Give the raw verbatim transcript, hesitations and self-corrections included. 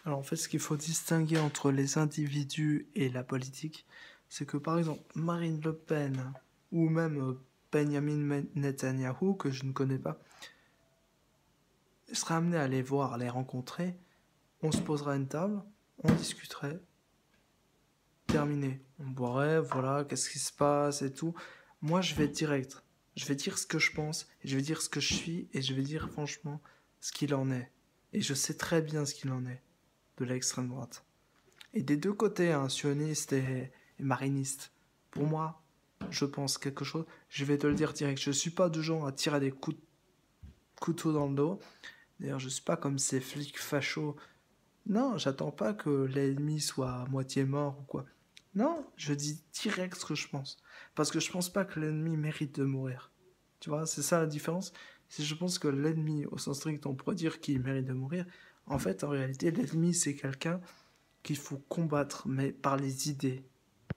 Alors en fait, ce qu'il faut distinguer entre les individus et la politique, c'est que par exemple, Marine Le Pen ou même euh, Benjamin Netanyahu, que je ne connais pas, serait amené à les voir, à les rencontrer, on se poserait à une table, on discuterait, terminé. On boirait, voilà, qu'est-ce qui se passe et tout. Moi, je vais être direct. Je vais dire ce que je pense, et je vais dire ce que je suis, et je vais dire franchement ce qu'il en est. Et je sais très bien ce qu'il en est de l'extrême droite. Et des deux côtés, hein, sioniste et, et mariniste. Pour moi, je pense quelque chose, je vais te le dire direct. Je suis pas du genre à tirer des coups de couteau dans le dos. D'ailleurs, je suis pas comme ces flics fachos. Non, j'attends pas que l'ennemi soit à moitié mort ou quoi. Non, je dis direct ce que je pense. Parce que je pense pas que l'ennemi mérite de mourir. Tu vois, c'est ça la différence. Si je pense que l'ennemi, au sens strict, on pourrait dire qu'il mérite de mourir. En fait, en réalité, l'ennemi, c'est quelqu'un qu'il faut combattre, mais par les idées.